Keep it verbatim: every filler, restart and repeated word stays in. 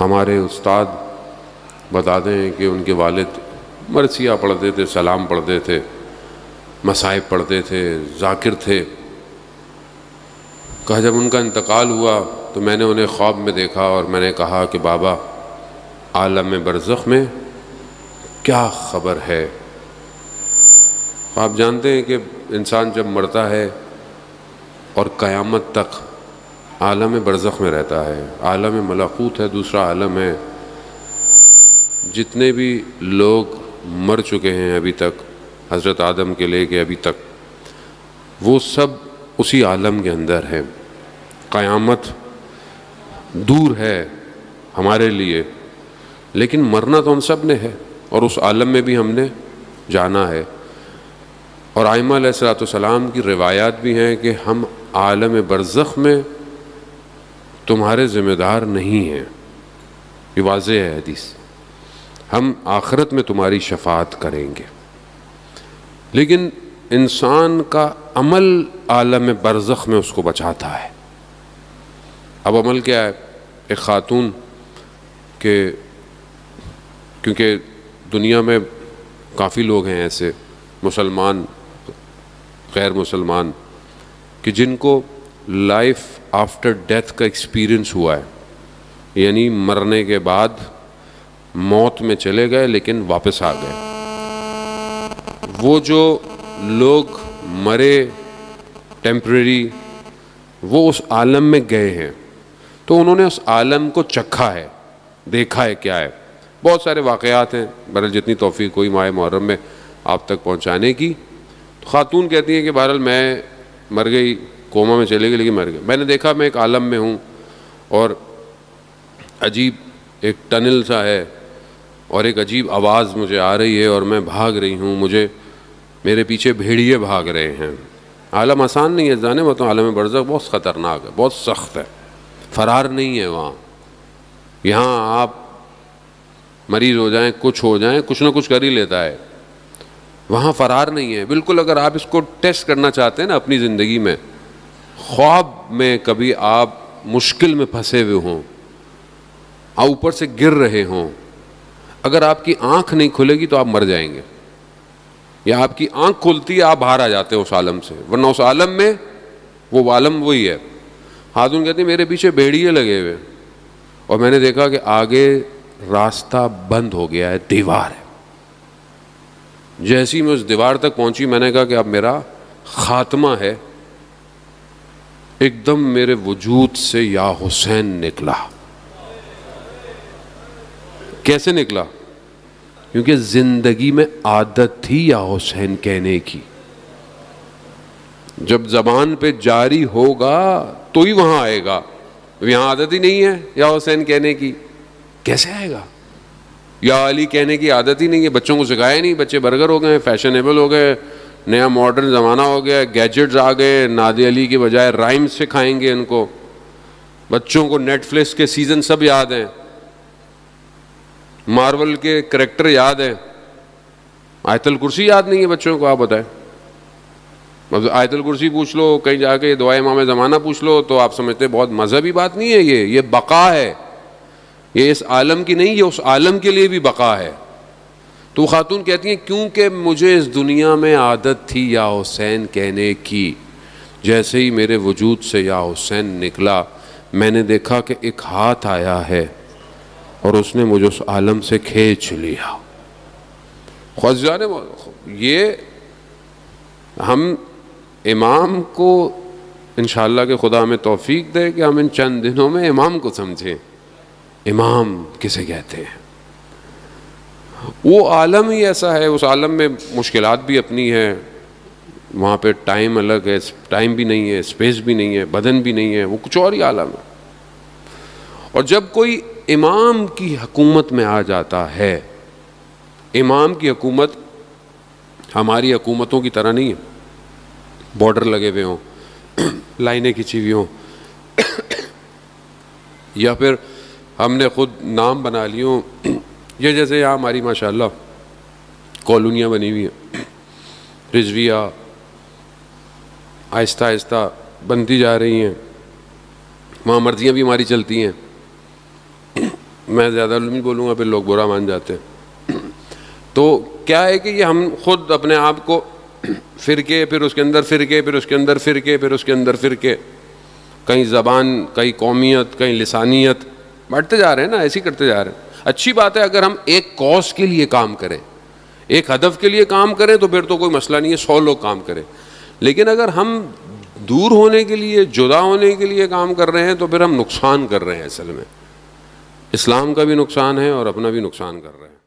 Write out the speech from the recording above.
हमारे उस्ताद बताते हैं कि उनके वालिद मरसिया पढ़ते थे, सलाम पढ़ते थे, मसाइब पढ़ते थे, ज़ाकिर थे। कहा जब उनका इंतकाल हुआ तो मैंने उन्हें ख्वाब में देखा और मैंने कहा कि बाबा आलम बरज़ख में क्या ख़बर है। आप जानते हैं कि इंसान जब मरता है और क़यामत तक आलम बरज़ख में रहता है, आलम मलाकूत है, दूसरा आलम है। जितने भी लोग मर चुके हैं अभी तक, हज़रत आदम के लेके अभी तक, वो सब उसी आलम के अंदर है। क़यामत दूर है हमारे लिए, लेकिन मरना तो हम सब ने है और उस आलम में भी हमने जाना है। और आइमा अलैहिस्सलाम की रिवायात भी हैं कि हम आलम बरज़ख में तुम्हारे ज़िम्मेदार नहीं हैं, ये वाज़ेह है हदीस। हम आखिरत में तुम्हारी शफाअत करेंगे। लेकिन इंसान का अमल आलम बरज़ख में उसको बचाता है। अब अमल क्या है? एक ख़ातून के, क्योंकि दुनिया में काफ़ी लोग हैं ऐसे, मुसलमान गैर मुसलमान, कि जिनको लाइफ आफ्टर डेथ का एक्सपीरियंस हुआ है, यानी मरने के बाद मौत में चले गए लेकिन वापस आ गए। वो जो लोग मरे टेम्परेरी, वो उस आलम में गए हैं, तो उन्होंने उस आलम को चखा है, देखा है क्या है। बहुत सारे वाक़यात हैं, बहरहाल जितनी तौफीक कोई माह मुहर्रम में आप तक पहुंचाने की। तो ख़ातून कहती हैं कि बहरहाल मैं मर गई, कोमा में चले गई लेकिन मर गई। मैंने देखा मैं एक आलम में हूँ और अजीब एक टनल सा है और एक अजीब आवाज़ मुझे आ रही है और मैं भाग रही हूँ, मुझे मेरे पीछे भेड़िए भाग रहे हैं। आलम आसान नहीं है जाने, वो तो आलम बरज़ख बहुत ख़तरनाक है, बहुत सख्त है, फ़रार नहीं है वहाँ। यहाँ आप मरीज़ हो जाएं, कुछ हो जाएं, कुछ ना कुछ कर ही लेता है, वहाँ फ़रार नहीं है बिल्कुल। अगर आप इसको टेस्ट करना चाहते हैं ना अपनी ज़िंदगी में, ख्वाब में कभी आप मुश्किल में फंसे हुए हों, आप ऊपर से गिर रहे हों, अगर आपकी आँख नहीं खुलेगी तो आप मर जाएंगे, या आपकी आँख खुलती है आप बाहर आ जाते हो उस आलम से, वरना उस आलम में वो आलम वही है। हाथून कहती मेरे पीछे भेड़िए लगे हुए और मैंने देखा कि आगे रास्ता बंद हो गया है, दीवार है। जैसे ही मैं उस दीवार तक पहुंची मैंने कहा कि अब मेरा खात्मा है। एकदम मेरे वजूद से या हुसैन निकला। कैसे निकला? क्योंकि जिंदगी में आदत थी या हुसैन कहने की। जब जबान पे जारी होगा तो ही वहां आएगा, यहां आदत ही नहीं है या हुसैन कहने की, कैसे आएगा? या अली कहने की आदत ही नहीं है, बच्चों को सिखाया नहीं, बच्चे बर्गर हो गए, फैशनेबल हो गए, नया मॉडर्न ज़माना हो गया, गैजेट्स आ गए, नादे अली के बजाय राइम्स सिखाएंगे इनको। बच्चों को नेटफ्लिक्स के सीज़न सब याद हैं, मार्वल के करैक्टर याद हैं, आयतुल कुर्सी याद नहीं है बच्चों को। आप बताएं, मतलब आयतुल कुर्सी पूछ लो, कहीं जाके दुआ इमाम ज़माना पूछ लो तो आप समझते बहुत मजहबी बात नहीं है ये ये बका है, ये इस आलम की नहीं, ये उस आलम के लिए भी बका है। तो खातून कहती हैं क्योंकि मुझे इस दुनिया में आदत थी या हुसैन कहने की, जैसे ही मेरे वजूद से या हुसैन निकला मैंने देखा कि एक हाथ आया है और उसने मुझे उस आलम से खींच लिया। ख्वाजाने ये हम इमाम को इंशाअल्लाह के खुदा हमें तौफीक दे कि हम इन चंद दिनों में इमाम को समझें। इमाम किसे कहते हैं? वो आलम ही ऐसा है, उस आलम में मुश्किलात भी अपनी है, वहाँ पे टाइम अलग है, टाइम भी नहीं है, स्पेस भी नहीं है, बदन भी नहीं है, वो कुछ और ही आलम है। और जब कोई इमाम की हुकूमत में आ जाता है, इमाम की हुकूमत हमारी हुकूमतों की तरह नहीं है, बॉर्डर लगे हुए हों, लाइनें खिंची हुई हों, या फिर हमने खुद नाम बना लियो। ये जैसे यहाँ हमारी माशाल्लाह कॉलोनियाँ बनी हुई हैं, रिजविया आहिस्ता आहिस्ता बनती जा रही हैं, वहाँ मर्जियाँ भी हमारी चलती हैं। मैं ज़्यादा नहीं बोलूँगा, फिर लोग बुरा मान जाते हैं। तो क्या है कि ये हम खुद अपने आप को फ़िरके, फिर उसके अंदर फ़िरके, फिर उसके अंदर फ़िरके, फिर उसके अंदर फ़िरके, कहीं ज़बान, कहीं कौमियत, कहीं लिसानियत, बढ़ते जा रहे हैं ना, ऐसे ही करते जा रहे हैं। अच्छी बात है अगर हम एक कॉज के लिए काम करें, एक हदफ के लिए काम करें तो फिर तो कोई मसला नहीं है, सौ लोग काम करें। लेकिन अगर हम दूर होने के लिए, जुदा होने के लिए काम कर रहे हैं तो फिर हम नुकसान कर रहे हैं। असल में इस्लाम का भी नुकसान है और अपना भी नुकसान कर रहे हैं।